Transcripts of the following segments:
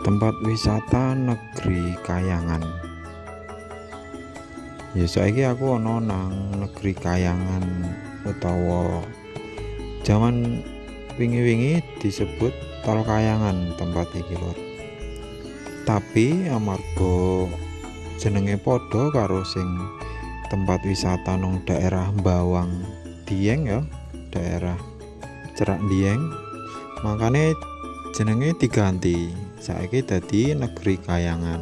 Tempat wisata negeri Kayangan. Ya saiki aku ana nang negeri Kayangan utawa jaman wingi-wingi disebut Tol Kayangan tempat iki lur. Tapi amarga jenenge padha karo sing tempat wisata nang daerah Bawang Dieng ya, daerah Cerak Dieng, makanya jenenge diganti saiki dadi negeri Kayangan.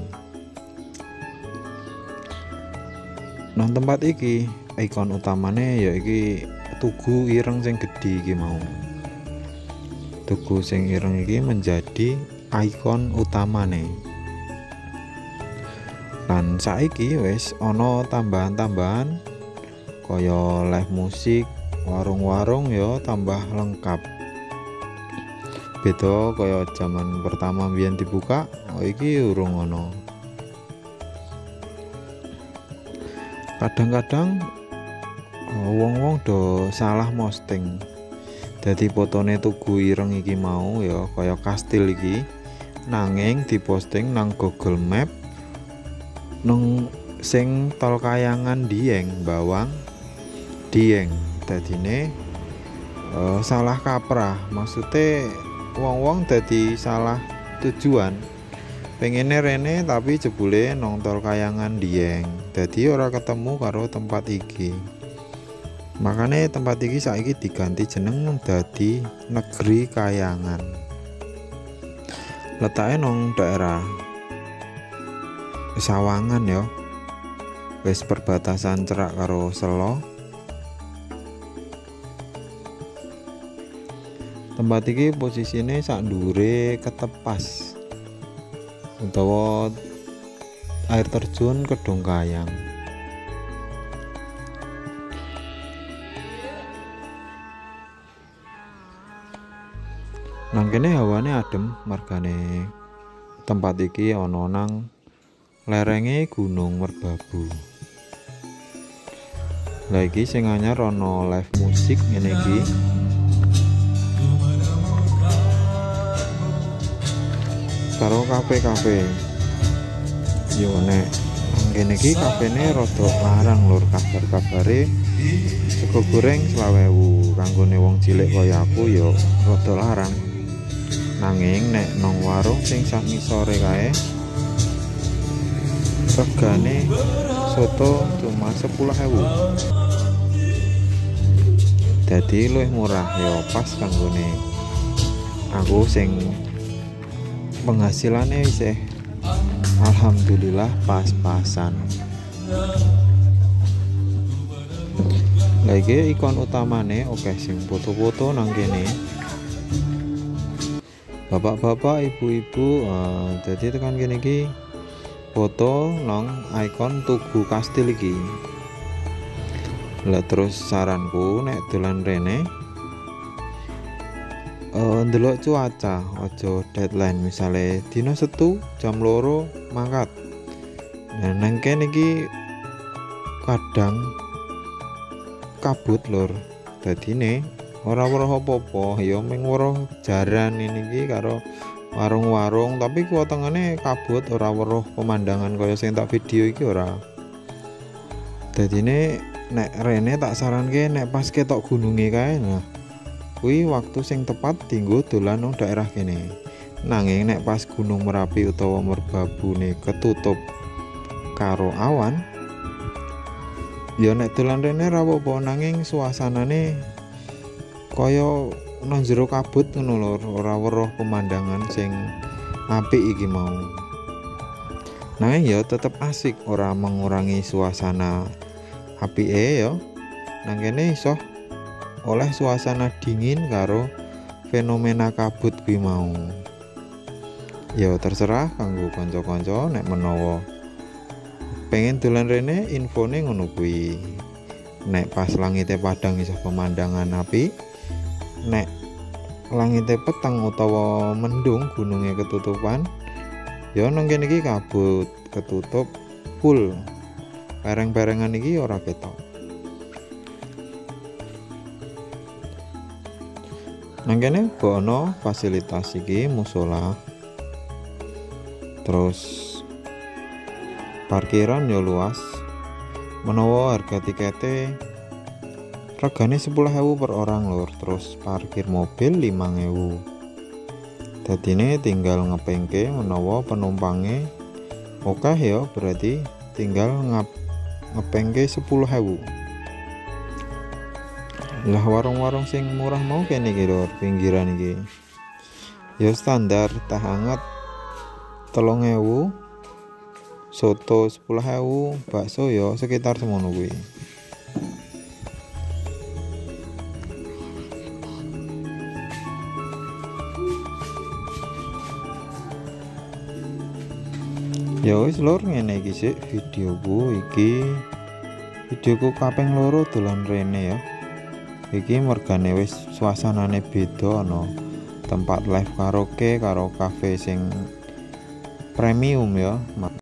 Nang tempat iki ikon utamane ya iki tugu ireng sing gedhi iki mau. Tugu sing ireng iki menjadi ikon utamane. Lan saiki wis ana tambahan-tambahan kaya live musik, warung-warung ya tambah lengkap. Beda kaya zaman pertama biyen dibuka, iki urung ana. Kadang-kadang wong-wong do salah posting. Dadi fotone tugu ireng iki mau ya kaya kastil iki, nanging diposting nang Google Map nang sing Tol Kayangan Dieng, Bawang Dieng. Dadine salah kaprah, maksudnya wong-wong dadi salah tujuan, pengene rene tapi jebule nang Tol Kayangan Dieng, dadi ora ketemu karo tempat iki. Makanya tempat iki saiki diganti jeneng dadi negeri Kayangan. Letake nang daerah Sawangan ya, wis perbatasan Cerak karo Selo. Tempat iki posisine sak ndure Ketepas utawa air terjun Kedung Kayang. Nang kene hawane adem, margane tempat iki ana nang lerenge Gunung Merbabu. Lah iki sing anyar ana live musik ngene iki. Karo kafe-kafe. Yo nek ngene iki kafene rada larang lur, kabar-kabare sego goreng 20.000 kanggone wong cilik kaya aku yo rada larang. Nanging nek nang warung sing sak ngisore kae regane soto cuma 10.000. Dadi luwih murah yo pas kanggone aku sing penghasilannya isih alhamdulillah pas-pasan. Lagi ikon utamane oke sing foto-foto nang kene. Bapak-bapak, ibu-ibu, jadi tekan kene iki foto nang ikon tugu kastil iki. Lah terus saranku nek dolan rene ndelok cuaca, aja deadline, misale dina Setu jam 2 mangkat. Nah nang kene iki kadang kabut lur, dadine ora weruh apa-apa, ya mung weruh jaran ini iki karo warung-warung, tapi ku tengene kabut, ora weruh pemandangan kaya sing tak video iki ora. Dadine nek rene tak saranke nek pas ketok gununge kae, nah kuwi waktu sing tepat dienggo dolan nang daerah kene. Nanging nek pas Gunung Merapi utawa Merbabune ketutup karo awan, ya nek dolan rene ra apa-apa, nanging suasanane kaya nang jero kabut ngono lho, ora weruh pemandangan sing apik iki mau. Nanging ya tetep asik, ora mengurangi suasana apike ya. Nang kene iso oleh suasana dingin karo fenomena kabut kuwi mau. Ya terserah kanggo kanca-kanca nek menawa pengen dolan rene, infone ngono kuwi. Nek pas langite padang iso pemandangan apik, nek langite peteng utawa mendung gununge ketutupan, ya nang kene iki kabut, ketutup full. Pereng-perengan iki ora ketok. Nang kene ana fasilitas iki musola. Terus parkiran ya luas. Menawa harga tiketnya regane 10.000 per orang lur. Terus parkir mobil 5.000. Dadine tinggal ngepengke menawa penumpangnya oke ya, berarti tinggal ngepengke 10.000. Lah warung-warung sing murah mau kene iki lur, pinggiran iki. Ya standar teh hangat 3.000, soto 10.000, bakso ya sekitar semono kuwi. Ya wis lur, ngene iki sik videoku kaping 2 dolan rene ya. Iki mergane wis suasanane beda, ana tempat live karaoke karo cafe sing premium ya.